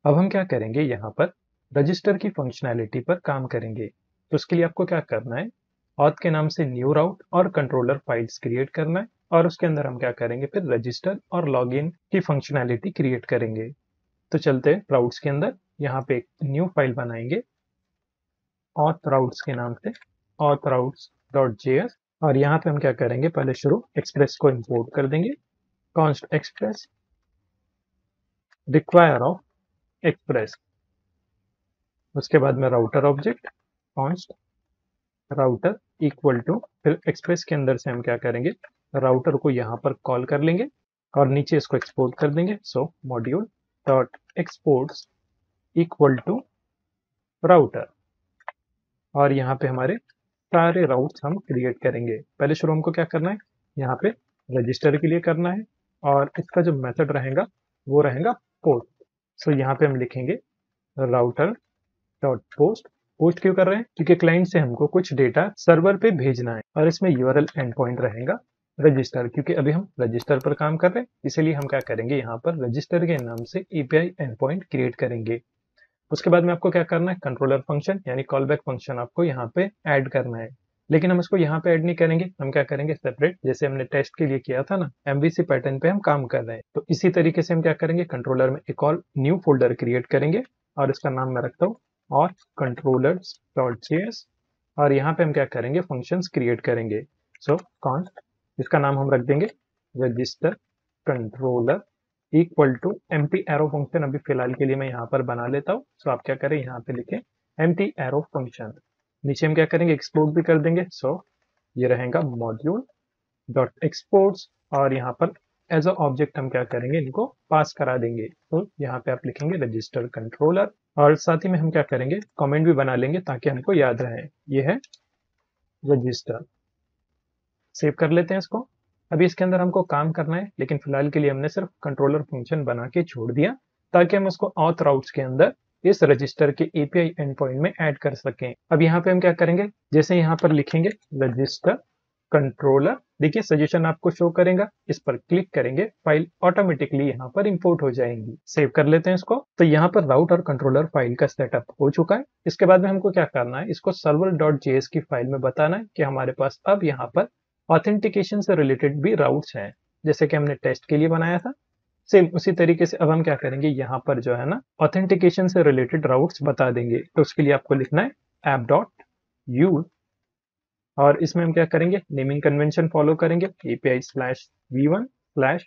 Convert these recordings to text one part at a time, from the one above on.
अब हम क्या करेंगे, यहाँ पर रजिस्टर की फंक्शनैलिटी पर काम करेंगे। तो उसके लिए आपको क्या करना है, ऑथ के नाम से न्यू राउट और कंट्रोलर फाइल्स क्रिएट करना है, और उसके अंदर हम क्या करेंगे, फिर रजिस्टर और लॉगिन की फंक्शनैलिटी क्रिएट करेंगे। तो चलते हैं राउट्स के अंदर, यहाँ पे एक न्यू फाइल बनाएंगे ऑथ राउट्स के नाम से, ऑथ राउट्स डॉट जेएस। और यहाँ पे हम क्या करेंगे, पहले शुरू एक्सप्रेस को इंपोर्ट कर देंगे, const express require of express. उसके बाद में router object const router equal to, फिर एक्सप्रेस के अंदर से हम क्या करेंगे, राउटर को यहाँ पर कॉल कर लेंगे और नीचे इसको एक्सपोर्ट कर देंगे। So module dot exports equal to router, और यहाँ पे हमारे सारे राउट्स हम क्रिएट करेंगे। पहले शुरू हमको क्या करना है, यहाँ पे रजिस्टर के लिए करना है, और इसका जो मेथड रहेगा वो रहेगा पोस्ट। सो यहाँ पे हम लिखेंगे राउटर डॉट पोस्ट। पोस्ट क्यों कर रहे हैं, क्योंकि क्लाइंट से हमको कुछ डेटा सर्वर पे भेजना है, और इसमें यूआरएल एंड पॉइंट रहेगा रजिस्टर, क्योंकि अभी हम रजिस्टर पर काम कर रहे हैं, इसलिए हम क्या करेंगे, यहाँ पर रजिस्टर के नाम से एपीआई एंड पॉइंट क्रिएट करेंगे। उसके बाद में आपको क्या करना है, कंट्रोलर फंक्शन यानी कॉलबैक फंक्शन आपको यहाँ पे ऐड करना है। लेकिन हम इसको यहाँ पे ऐड नहीं करेंगे, हम क्या करेंगे सेपरेट, जैसे हमने टेस्ट के लिए किया था ना, एमवीसी पैटर्न पे हम काम कर रहे हैं। तो इसी तरीके से हम क्या करेंगे, कंट्रोलर में एक और न्यू फोल्डर क्रिएट करेंगे, और इसका नाम मैं रखता हूँ और कंट्रोलर्स डॉट जेएस। और यहाँ पे हम क्या करेंगे, फंक्शंस क्रिएट करेंगे। सो कॉन्स्ट, इसका नाम हम रख देंगे register controller equal to empty arrow function. अभी फिलहाल के लिए मैं यहाँ पर बना लेता हूँ। सो आप क्या करें, यहाँ पे लिखें एम्प्टी एरो फंक्शन। नीचे हम क्या करेंगे, एक्सपोर्ट भी कर देंगे। सो ये रहेगा मॉड्यूल डॉट एक्सपोर्ट्स, और यहाँ पर एज अ ऑब्जेक्ट हम क्या करेंगे, इनको पास करा देंगे। तो यहाँ पे आप लिखेंगे रजिस्टर कंट्रोलर, और साथ ही में हम क्या करेंगे, कमेंट भी बना लेंगे ताकि हमको याद रहे। ये है रजिस्टर। सेव कर लेते हैं इसको। अभी इसके अंदर हमको काम करना है, लेकिन फिलहाल के लिए हमने सिर्फ कंट्रोलर फंक्शन बना के छोड़ दिया, ताकि हम उसको ऑथ राउट्स के अंदर इस रजिस्टर के एपीआई एंड पॉइंट में ऐड कर सकें। अब यहाँ पे हम क्या करेंगे, जैसे यहाँ पर लिखेंगे रजिस्टर कंट्रोलर, देखिए सजेशन आपको शो करेगा, इस पर क्लिक करेंगे, फाइल ऑटोमेटिकली यहाँ पर इंपोर्ट हो जाएंगी। सेव कर लेते हैं इसको। तो यहाँ पर राउट और कंट्रोलर फाइल का सेटअप हो चुका है। इसके बाद में हमको क्या करना है, इसको सर्वर डॉट जेएस की फाइल में बताना है कि हमारे पास अब यहाँ पर ऑथेंटिकेशन से रिलेटेड भी राउट्स हैं, जैसे कि हमने टेस्ट के लिए बनाया था। सेम उसी तरीके से अब हम क्या करेंगे, यहाँ पर जो है ना, ऑथेंटिकेशन से रिलेटेड राउट्स बता देंगे। तो उसके लिए आपको लिखना है ऐप डॉट यूज, और इसमें हम क्या करेंगे, नेमिंग कन्वेंशन फॉलो करेंगे, API slash v1 slash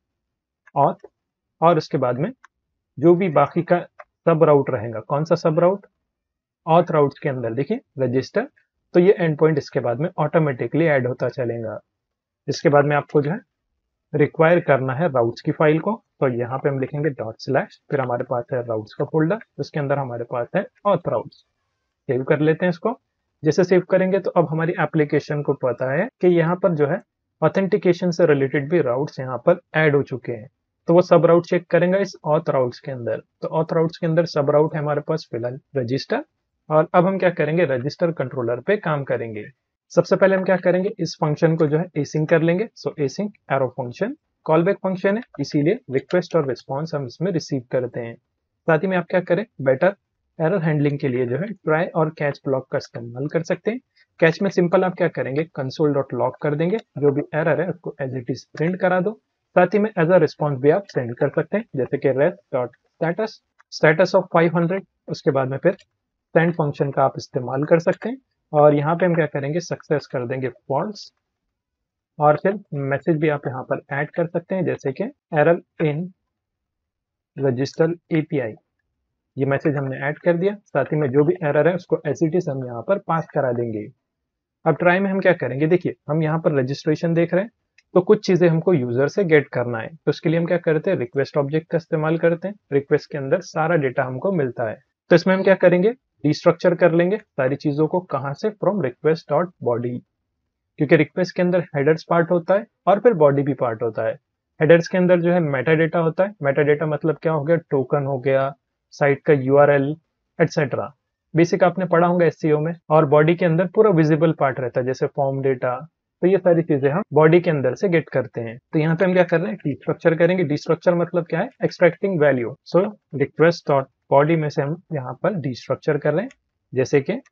auth, और उसके बाद में जो भी बाकी का सब राउट रहेगा, कौन सा सब राउट, ऑथ राउट्स के अंदर देखिए रजिस्टर, तो ये एंड पॉइंट इसके बाद में ऑटोमेटिकली ऐड होता चलेगा। इसके बाद में आपको जो है रिक्वायर करना है राउट्स की फाइल को, तो यहाँ पे हम लिखेंगे डॉट स्लैश, फिर हमारे पास है राउट्स का फोल्डर, उसके अंदर हमारे पास है ऑथ राउट्स। सेव कर लेते हैं इसको। जैसे सेव करेंगे तो अब हमारी एप्लीकेशन को पता है कि यहाँ पर जो है ऑथेंटिकेशन से रिलेटेड भी राउट्स यहाँ पर ऐड हो चुके हैं। तो वो सब राउट चेक करेंगे इस ऑथ राउट्स के अंदर। तो ऑथ राउट्स के अंदर सब राउट है हमारे पास फिलहाल रजिस्टर, और अब हम क्या करेंगे, रजिस्टर कंट्रोलर पे काम करेंगे। सबसे पहले हम क्या करेंगे, इस फंक्शन को जो है एसिंक कर लेंगे। So async arrow function callback function है, इसीलिए रिक्वेस्ट और रिस्पॉन्स हम इसमें रिसीव करते हैं। साथ ही में आप क्या करें, बेटर एरर हैंडलिंग के लिए जो है ट्राई और कैच ब्लॉक का इस्तेमाल कर सकते हैं। कैच में सिंपल आप क्या करेंगे, कंसोल डॉट लॉग कर देंगे, जो भी एरर है उसको एज इट इज प्रिंट करा दो। साथ ही में एज अ रिस्पॉन्स भी आप सेंड कर सकते हैं, जैसे कि rest dot status, status of 500। उसके बाद में फिर सेंड फंक्शन का आप इस्तेमाल कर सकते हैं, और यहाँ पे हम क्या करेंगे, सक्सेस कर देंगे फॉल्स, और फिर मैसेज भी आप यहाँ पर ऐड कर सकते हैं, जैसे कि एरर इन रजिस्टर एपीआई। ये मैसेज हमने ऐड कर दिया। साथ ही में जो भी एरर है उसको एज इट इज हम यहाँ पर पास करा देंगे। अब ट्राई में हम क्या करेंगे, देखिए हम यहाँ पर रजिस्ट्रेशन देख रहे हैं, तो कुछ चीजें हमको यूजर से गेट करना है। तो उसके लिए हम क्या करते हैं, रिक्वेस्ट ऑब्जेक्ट का इस्तेमाल करते हैं। रिक्वेस्ट के अंदर सारा डेटा हमको मिलता है, तो इसमें हम क्या करेंगे, रिस्ट्रक्चर कर लेंगे सारी चीजों को। कहाँ से, फ्रॉम रिक्वेस्ट डॉट बॉडी, क्योंकि रिक्वेस्ट के अंदर हेडर्स पार्ट होता है और फिर बॉडी भी पार्ट होता है। हेडर्स के अंदर जो है मेटा डेटा होता है। मेटा डेटा मतलब क्या हो गया, टोकन हो गया, साइट का यूआरएल एटसेट्रा, बेसिक आपने पढ़ा होगा एससीओ में। और बॉडी के अंदर पूरा विजिबल पार्ट रहता है, जैसे फॉर्म डेटा, तो ये सारी चीजें हम बॉडी के अंदर से गेट करते हैं। तो यहाँ पे हम क्या कर रहे हैं, डिस्ट्रक्चर करेंगे। डिस्ट्रक्चर मतलब क्या है, extracting value. So request dot body में से हम यहाँ पर डिस्ट्रक्चर कर रहे हैं, जैसे कि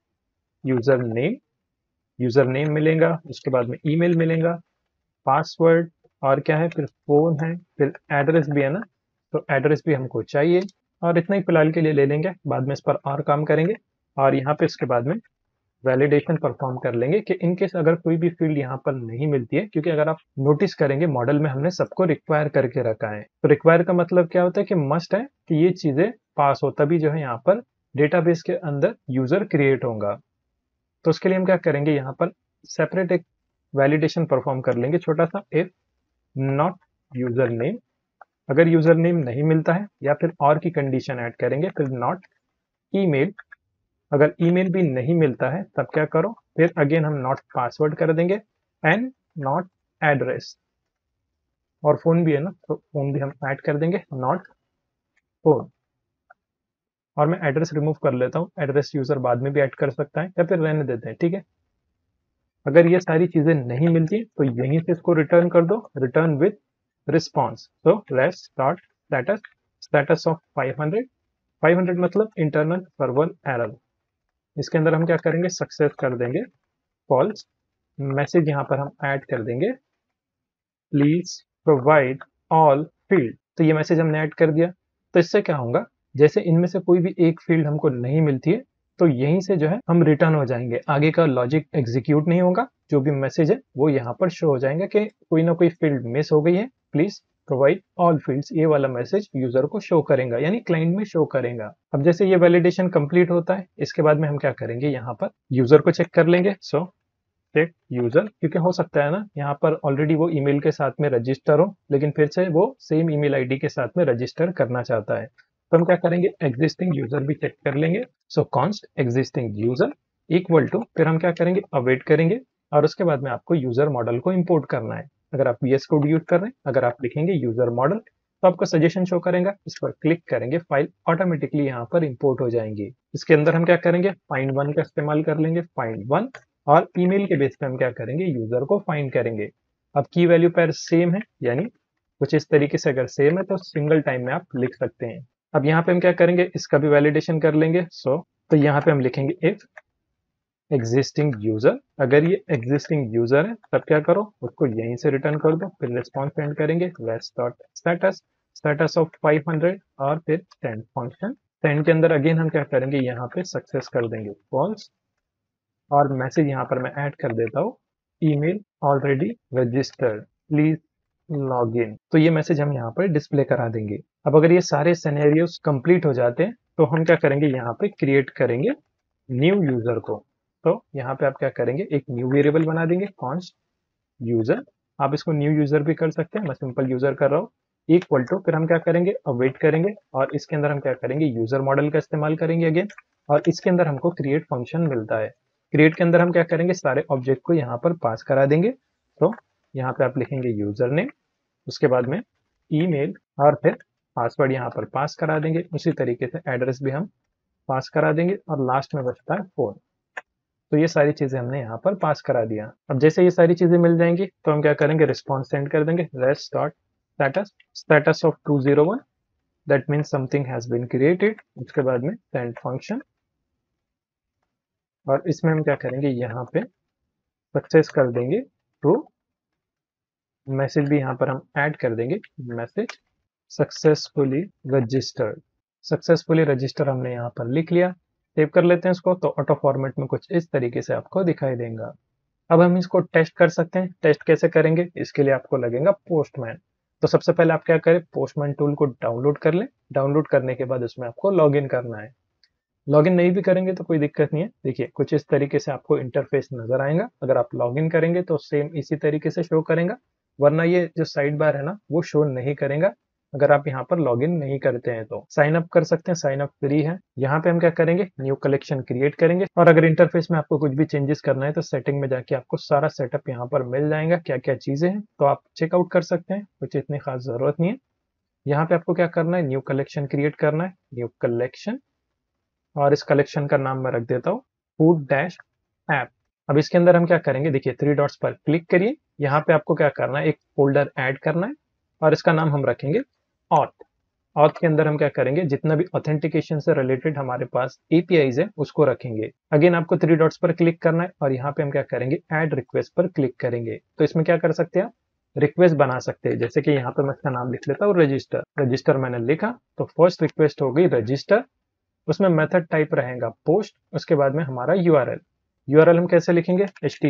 यूजर नेम मिलेगा, उसके बाद में ईमेल मिलेगा, पासवर्ड, और क्या है, फिर फोन है, फिर एड्रेस भी है ना, तो एड्रेस भी हमको चाहिए। और इतना ही फिलहाल के लिए ले लेंगे, बाद में इस पर और काम करेंगे। और यहाँ पे इसके बाद में वैलिडेशन परफॉर्म कर लेंगे कि इनकेस अगर कोई भी फील्ड यहाँ पर नहीं मिलती है, क्योंकि अगर आप नोटिस करेंगे मॉडल में हमने सबको रिक्वायर करके रखा है। तो रिक्वायर का मतलब क्या होता है कि मस्ट है कि ये चीजें पास हो, तभी जो है यहाँ पर डेटाबेस के अंदर यूजर क्रिएट होगा। तो उसके लिए हम क्या करेंगे, यहाँ पर सेपरेट एक वैलिडेशन परफॉर्म कर लेंगे छोटा सा, इफ नॉट यूजर नेम। अगर यूजर नेम नहीं मिलता है, या फिर और की कंडीशन ऐड करेंगे, फिर नॉट ईमेल। अगर ईमेल भी नहीं मिलता है तब क्या करो, फिर अगेन हम नॉट पासवर्ड कर देंगे, एंड नॉट एड्रेस। और फोन भी है ना, तो फोन भी हम ऐड कर देंगे, नॉट फोन। और मैं एड्रेस रिमूव कर लेता हूँ, एड्रेस यूजर बाद में भी ऐड कर सकता है, या फिर रहने देते हैं, ठीक है। अगर ये सारी चीजें नहीं मिलती तो यहीं से इसको रिटर्न कर दो, return with response. So let's start status, status of 500 मतलब इंटरनल सर्वर एरर। इसके अंदर हम क्या करेंगे, सक्सेस कर देंगे फॉल्स। मैसेज यहाँ पर हम ऐड कर देंगे, प्लीज प्रोवाइड ऑल फील्ड। तो ये मैसेज हमने ऐड कर दिया। तो इससे क्या होगा, जैसे इनमें से कोई भी एक फील्ड हमको नहीं मिलती है, तो यहीं से जो है हम रिटर्न हो जाएंगे, आगे का लॉजिक एग्जीक्यूट नहीं होगा, जो भी मैसेज है वो यहाँ पर शो हो जाएगा कि कोई ना कोई फील्ड मिस हो गई है, प्लीज प्रोवाइड ऑल फील्ड्स। ये वाला मैसेज यूजर को शो करेगा, यानी क्लाइंट में शो करेगा। अब जैसे ये वैलिडेशन कंप्लीट होता है, इसके बाद में हम क्या करेंगे, यहाँ पर यूजर को चेक कर लेंगे। सो चेक यूजर, क्योंकि हो सकता है ना यहाँ पर ऑलरेडी वो ईमेल के साथ में रजिस्टर हो, लेकिन फिर से वो सेम ईमेल आईडी के साथ में रजिस्टर करना चाहता है। तो हम क्या करेंगे, एग्जिस्टिंग यूजर भी चेक कर लेंगे। So const existing user equal to, फिर हम क्या करेंगे, अवेट करेंगे। और उसके बाद में आपको यूजर मॉडल को इंपोर्ट करना है। अगर आप VS कोड यूज कर रहे हैं, अगर आप लिखेंगे यूजर मॉडल, तो आपको सजेशन शो करेगा, इस पर क्लिक करेंगे, फाइल ऑटोमेटिकली यहाँ पर इंपोर्ट हो जाएंगी। इसके अंदर हम क्या करेंगे, फाइंड वन का इस्तेमाल कर लेंगे, फाइंड वन। और ईमेल के बेस पे हम क्या करेंगे, यूजर को फाइंड करेंगे। अब की वैल्यू पेयर सेम है, यानी कुछ इस तरीके से अगर सेम है तो सिंगल टाइम में आप लिख सकते हैं। अब यहाँ पे हम क्या करेंगे, इसका भी वैलिडेशन कर लेंगे। तो यहाँ पे हम लिखेंगे इफ एग्जिस्टिंग यूजर। अगर ये एग्जिस्टिंग यूजर है तब क्या करो, उसको यहीं से रिटर्न कर दो। फिर रिस्पॉन्स सेंड करेंगे, let's dot status, status of 500, और फिर सेंड फंक्शन। सेंड के अंदर अगेन हम क्या करेंगे, यहाँ पे सक्सेस कर देंगे फॉल्स। और मैसेज यहाँ पर मैं ऐड कर देता हूँ, email already registered, please log in. तो ये मैसेज हम यहाँ पर डिस्प्ले करा देंगे। अब अगर ये सारे सिनेरियोस कंप्लीट हो जाते हैं, तो हम क्या करेंगे, यहाँ पे क्रिएट करेंगे न्यू यूजर को। तो यहाँ पे आप क्या करेंगे, एक न्यू वेरिएबल बना देंगे, कॉन्स्ट यूजर। आप इसको न्यू यूजर भी कर सकते हैं, मैं सिंपल यूजर कर रहा हूँ, इक्वल टू, फिर हम क्या करेंगे, अवेट करेंगे। और इसके अंदर हम क्या करेंगे, यूजर मॉडल का इस्तेमाल करेंगे अगेन। और इसके अंदर हमको क्रिएट फंक्शन मिलता है। क्रिएट के अंदर हम क्या करेंगे, सारे ऑब्जेक्ट को यहाँ पर पास करा देंगे। तो यहाँ पे आप लिखेंगे यूजर नेम, उसके बाद में ईमेल, और फिर पासवर्ड यहाँ पर पास करा देंगे। उसी तरीके से एड्रेस भी हम पास करा देंगे, और लास्ट में बचता है फोन। तो ये सारी चीजें हमने यहाँ पर पास करा दिया। अब जैसे ये सारी चीजें मिल जाएंगी, तो हम क्या करेंगे, रिस्पॉन्स सेंड कर देंगे, let's dot status, status of 201, that means something has been created. उसके बाद में सेंड फंक्शन, और इसमें हम क्या करेंगे, यहाँ पे सक्सेस कर देंगे ट्रू। मैसेज भी यहाँ पर हम ऐड कर देंगे, message successfully registered. Successfully register हमने यहाँ पर लिख लिया। सेव कर लेते हैं इसको, तो ऑटो फॉर्मेट में कुछ इस तरीके से आपको दिखाई देगा। अब हम इसको टेस्ट कर सकते हैं। टेस्ट कैसे करेंगे, इसके लिए आपको लगेगा पोस्टमैन। तो सबसे पहले आप क्या करें, पोस्टमैन टूल को डाउनलोड कर लें। डाउनलोड करने के बाद उसमें आपको लॉगिन करना है। लॉगिन नहीं भी करेंगे तो कोई दिक्कत नहीं है। देखिए कुछ इस तरीके से आपको इंटरफेस नजर आएगा। अगर आप लॉगिन करेंगे तो सेम इसी तरीके से शो करेगा, वरना ये जो साइड बार है ना, वो शो नहीं करेगा अगर आप यहाँ पर लॉगिन नहीं करते हैं। तो साइन अप कर सकते हैं, साइन अप फ्री है। यहाँ पे हम क्या करेंगे, न्यू कलेक्शन क्रिएट करेंगे। और अगर इंटरफेस में आपको कुछ भी चेंजेस करना है तो सेटिंग में जाके आपको सारा सेटअप यहाँ पर मिल जाएगा, क्या क्या चीजें हैं, तो आप चेकआउट कर सकते हैं। कुछ इतनी खास जरूरत नहीं है। यहाँ पे आपको क्या करना है, न्यू कलेक्शन क्रिएट करना है, न्यू कलेक्शन। और इस कलेक्शन का नाम मैं रख देता हूँ फूड डैश ऐप। अब इसके अंदर हम क्या करेंगे, देखिए 3 डॉट्स पर क्लिक करिए, यहाँ पे आपको क्या करना है, एक फोल्डर ऐड करना है और इसका नाम हम रखेंगे ऑथ। ऑथ के अंदर हम क्या करेंगे, जितना भी ऑथेंटिकेशन से रिलेटेड हमारे पास एपीआईज है उसको रखेंगे। अगेन आपको 3 डॉट्स पर क्लिक करना है और यहाँ पे हम क्या करेंगे, ऐड रिक्वेस्ट पर क्लिक करेंगे। तो इसमें क्या कर सकते हैं आप, रिक्वेस्ट बना सकते हैं। जैसे कि यहाँ पे मैं इसका नाम लिख लेता हूँ रजिस्टर। रजिस्टर मैंने लिखा तो फर्स्ट रिक्वेस्ट हो गई रजिस्टर, उसमें मेथड टाइप रहेगा पोस्ट, उसके बाद में हमारा यूआरएल। यूआरएल हम कैसे लिखेंगे,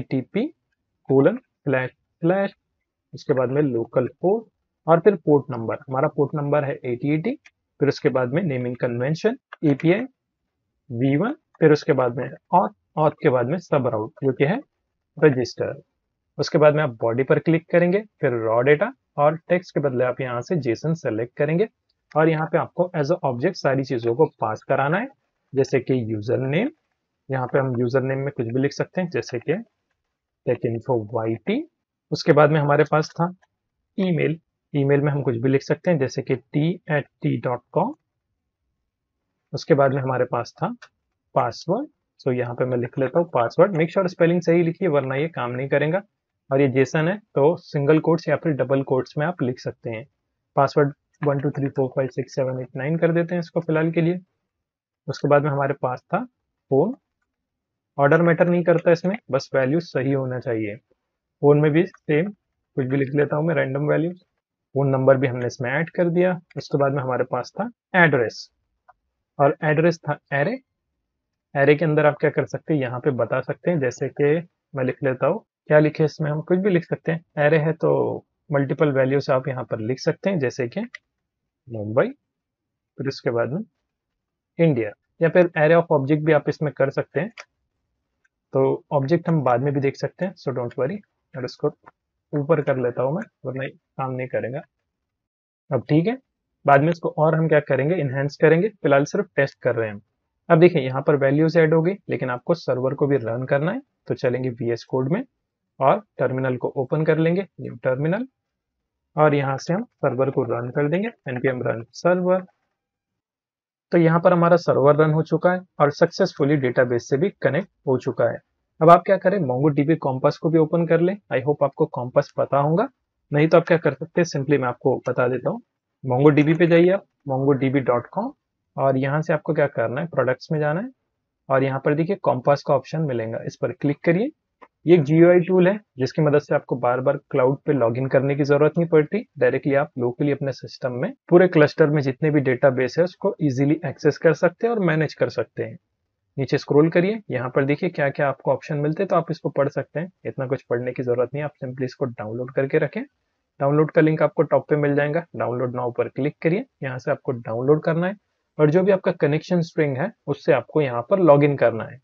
http:// उसके बाद में लोकल पोर्ट और फिर पोर्ट नंबर, हमारा पोर्ट नंबर है 8080, फिर उसके बाद में नेमिंग कन्वेंशन एपीआई v1, फिर उसके बाद में ऑथ, ऑथ के बाद में सब राउट जो कि है रजिस्टर। उसके बाद में आप बॉडी पर क्लिक करेंगे, फिर रॉ डेटा और टेक्स्ट के बदले आप यहाँ से जेसन सेलेक्ट करेंगे और यहाँ पे आपको एज अ ऑब्जेक्ट सारी चीजों को पास कराना है। जैसे कि यूजर नेम, यहाँ पे हम यूजर नेम में कुछ भी लिख सकते हैं, जैसे कि techinfo_yt। उसके बाद में हमारे पास था ईमेल, ईमेल में हम कुछ भी लिख सकते हैं, जैसे कि t@t.com। उसके बाद में हमारे पास था पासवर्ड, सो यहाँ पे मैं लिख लेता हूँ पासवर्ड। मेक श्योर स्पेलिंग सही लिखिए वरना ये काम नहीं करेगा। और ये जेसन है तो सिंगल कोट्स या फिर डबल कोट्स में आप लिख सकते हैं। पासवर्ड 1 2 3 4 5 6 7 8 9 कर देते हैं इसको फिलहाल के लिए। उसके बाद में हमारे पास था फोन, ऑर्डर मैटर नहीं करता इसमें, बस वैल्यू सही होना चाहिए। फोन में भी सेम कुछ भी लिख लेता हूँ मैं, रैंडम वैल्यू। फोन नंबर भी हमने इसमें ऐड कर दिया। उसके बाद में हमारे पास था एड्रेस, और एड्रेस था एरे। एरे के अंदर आप क्या कर सकते हैं, यहाँ पे बता सकते हैं, जैसे कि मैं लिख लेता हूँ, क्या लिखे इसमें, हम कुछ भी लिख सकते हैं। एरे है तो मल्टीपल वैल्यूज आप यहाँ पर लिख सकते हैं, जैसे कि मुंबई, फिर उसके बाद में इंडिया, या फिर एरे ऑफ ऑब्जेक्ट भी आप इसमें कर सकते हैं। तो ऑब्जेक्ट हम बाद में भी देख सकते हैं, सो डोंट वरी। और इसको ऊपर कर लेता हूँ मैं वरना काम नहीं करेगा। अब ठीक है, बाद में इसको और हम क्या करेंगे, इनहेंस करेंगे। फिलहाल सिर्फ टेस्ट कर रहे हैं हम। अब देखिए यहाँ पर वैल्यूज ऐड हो गई, लेकिन आपको सर्वर को भी रन करना है, तो चलेंगे VS कोड में और टर्मिनल को ओपन कर लेंगे, न्यू टर्मिनल, और यहाँ से हम सर्वर को रन कर देंगे, npm run सर्वर। तो यहाँ पर हमारा सर्वर रन हो चुका है और सक्सेसफुली डेटाबेस से भी कनेक्ट हो चुका है। अब आप क्या करें, MongoDB कॉम्पास को भी ओपन कर लें। आई होप आपको कॉम्पास पता होगा, नहीं तो आप क्या कर सकते हैं, सिंपली मैं आपको बता देता हूँ। MongoDB पे जाइए आप, mongodb.com, और यहाँ से आपको क्या करना है, प्रोडक्ट्स में जाना है और यहाँ पर देखिए कॉम्पास का ऑप्शन मिलेगा, इस पर क्लिक करिए। ये एक GUI टूल है जिसकी मदद से आपको बार बार क्लाउड पे लॉगिन करने की जरूरत नहीं पड़ती। डायरेक्टली आप लोकली अपने सिस्टम में पूरे क्लस्टर में जितने भी डेटाबेस है उसको इजीली एक्सेस कर सकते हैं और मैनेज कर सकते हैं। नीचे स्क्रॉल करिए, यहाँ पर देखिए क्या क्या आपको ऑप्शन मिलते हैं, तो आप इसको पढ़ सकते हैं। इतना कुछ पढ़ने की जरूरत नहीं, आप सिंपली इसको डाउनलोड करके रखें। डाउनलोड का लिंक आपको टॉप पे मिल जाएगा, डाउनलोड नाउ पर क्लिक करिए। यहाँ से आपको डाउनलोड करना है और जो भी आपका कनेक्शन स्ट्रिंग है उससे आपको यहाँ पर लॉग इन करना है।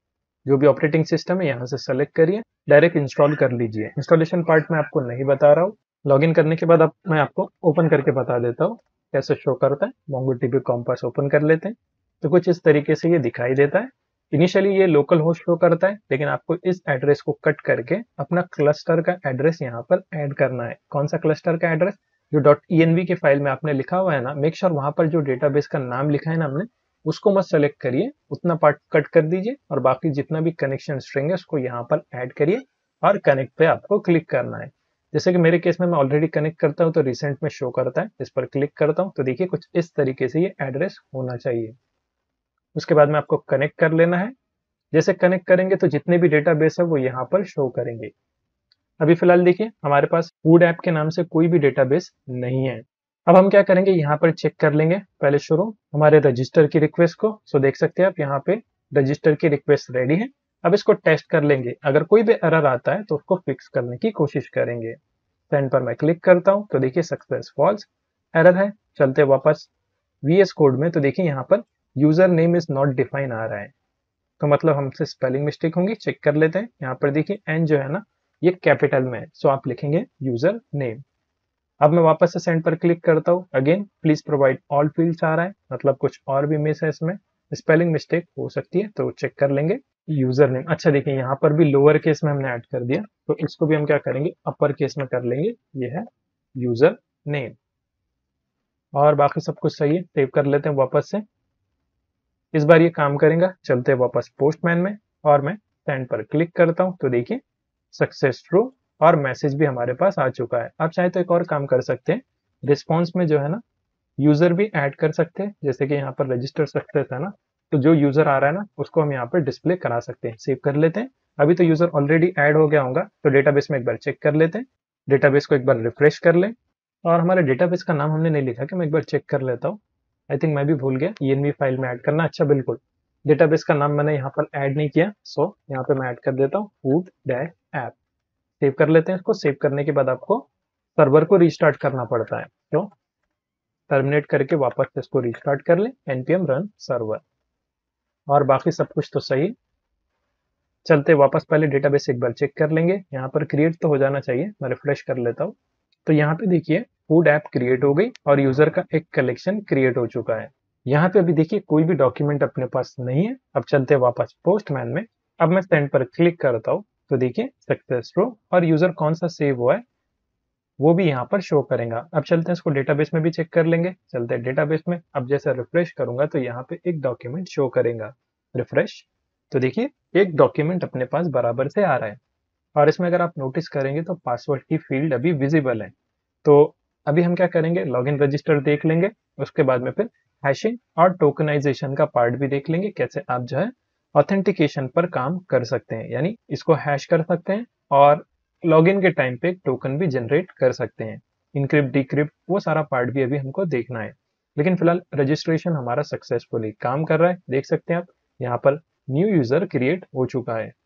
जो भी ऑपरेटिंग सिस्टम है यहाँ से सेलेक्ट करिए, डायरेक्ट इंस्टॉल कर लीजिए। इंस्टॉलेशन पार्ट में आपको नहीं बता रहा हूँ। लॉगिन करने के बाद मैं आपको ओपन करके बता देता हूँ कैसे शो करता है। MongoDB कॉम्पास ओपन कर लेते हैं तो कुछ इस तरीके से ये दिखाई देता है। इनिशियली ये लोकल होस्ट शो करता है, लेकिन आपको इस एड्रेस को कट करके अपना क्लस्टर का एड्रेस यहाँ पर ऐड करना है। कौन सा क्लस्टर का एड्रेस, जो .env के फाइल में आपने लिखा हुआ है ना, मेक श्योर वहां पर जो डेटाबेस का नाम लिखा है ना हमने, उसको मत सेलेक्ट करिए, उतना पार्ट कट कर दीजिए और बाकी जितना भी कनेक्शन स्ट्रिंग है उसको यहाँ पर ऐड करिए और कनेक्ट पे आपको क्लिक करना है। जैसे कि मेरे केस में मैं ऑलरेडी कनेक्ट करता हूँ तो रिसेंट में शो करता है, इस पर क्लिक करता हूँ तो देखिए कुछ इस तरीके से ये एड्रेस होना चाहिए। उसके बाद में आपको कनेक्ट कर लेना है। जैसे कनेक्ट करेंगे तो जितने भी डेटाबेस है वो यहाँ पर शो करेंगे। अभी फिलहाल देखिए हमारे पास फूड ऐप के नाम से कोई भी डेटाबेस नहीं है। अब हम क्या करेंगे, यहाँ पर चेक कर लेंगे पहले शुरू हमारे रजिस्टर की रिक्वेस्ट को। सो देख सकते हैं आप यहाँ पे रजिस्टर की रिक्वेस्ट रेडी है। अब इसको टेस्ट कर लेंगे, अगर कोई भी एरर आता है तो उसको फिक्स करने की कोशिश करेंगे। सेंड पर मैं क्लिक करता हूँ तो देखिए सक्सेस फॉल्स एरर है। चलते वापस VS कोड में तो देखिए यहाँ पर user name is not define आ रहा है, तो मतलब हमसे स्पेलिंग मिस्टेक होंगी। चेक कर लेते हैं, यहाँ पर देखिए एन जो है ना ये कैपिटल में है, सो आप लिखेंगे यूजर नेम। अब मैं वापस से सेंड पर क्लिक करता हूँ। Again please provide all fields आ रहा है, मतलब कुछ और भी मिस है इसमें, स्पेलिंग मिस्टेक हो सकती है, तो चेक कर लेंगे। यूजर नेम, अच्छा देखिए यहाँ पर भी लोअर केस में हमने ऐड कर दिया, तो इसको भी हम क्या करेंगे अपर केस में कर लेंगे। ये है यूजर नेम और बाकी सब कुछ सही है। सेव कर लेते हैं वापस से, इस बार ये काम करेगा। चलते हैं वापस पोस्टमैन में और मैं सेंड पर क्लिक करता हूँ तो देखिए सक्सेस ट्रू और मैसेज भी हमारे पास आ चुका है। आप चाहे तो एक और काम कर सकते हैं, रिस्पॉन्स में जो है ना यूजर भी ऐड कर सकते हैं, जैसे कि यहाँ पर रजिस्टर सक्सेस है ना, तो जो यूजर आ रहा है ना उसको हम यहाँ पर डिस्प्ले करा सकते हैं। सेव कर लेते हैं। अभी तो यूजर ऑलरेडी ऐड हो गया होगा, तो डेटाबेस में एक बार चेक कर लेते हैं। डेटाबेस को एक बार रिफ्रेश कर लें, और हमारे डेटाबेस का नाम हमने नहीं लिखा, कि मैं एक बार चेक कर लेता हूँ। आई थिंक मैं भी भूल गया env फाइल में ऐड करना। अच्छा बिल्कुल, डेटाबेस का नाम मैंने यहाँ पर ऐड नहीं किया, सो यहाँ पे मैं ऐड कर देता हूँ फूड डैश ऐप। सेव कर लेते हैं इसको। सेव करने के बाद आपको सर्वर को रिस्टार्ट करना पड़ता है, तो टर्मिनेट करके वापस से इसको रिस्टार्ट कर लें npm रन सर्वर, और बाकी सब कुछ तो सही। चलते वापस पहले डेटाबेस एक बार चेक कर लेंगे। यहाँ पर क्रिएट तो हो जाना चाहिए, मैं रिफ्रेश कर लेता हूँ। तो यहाँ पे देखिए फूड ऐप क्रिएट हो गई और यूजर का एक कलेक्शन क्रिएट हो चुका है। यहाँ पे अभी देखिए कोई भी डॉक्यूमेंट अपने पास नहीं है। अब चलते वापस पोस्टमैन में। अब मैं सेंड पर क्लिक करता हूँ तो देखिए सक्सेस ट्रू, और यूजर कौन सा सेव हुआ है वो भी यहाँ पर शो करेगा। अब चलते हैं इसको डेटाबेस में भी चेक कर लेंगे। चलते हैं डेटाबेस में। अब जैसे रिफ्रेश करूंगा तो यहाँ पे एक डॉक्यूमेंट शो करेगा। रिफ्रेश, तो देखिए एक डॉक्यूमेंट अपने पास बराबर से आ रहा है, और इसमें अगर आप नोटिस करेंगे तो पासवर्ड की फील्ड अभी विजिबल है। तो अभी हम क्या करेंगे, लॉगिन रजिस्टर देख लेंगे, उसके बाद में फिर हैशिंग और टोकनाइजेशन का पार्ट भी देख लेंगे, कैसे आप जो है ऑथेंटिकेशन पर काम कर सकते हैं, यानी इसको हैश कर सकते हैं और लॉगिन के टाइम पे टोकन भी जनरेट कर सकते हैं। इनक्रिप्ट डिक्रिप्ट वो सारा पार्ट भी अभी हमको देखना है, लेकिन फिलहाल रजिस्ट्रेशन हमारा सक्सेसफुली काम कर रहा है। देख सकते हैं आप यहाँ पर न्यू यूजर क्रिएट हो चुका है।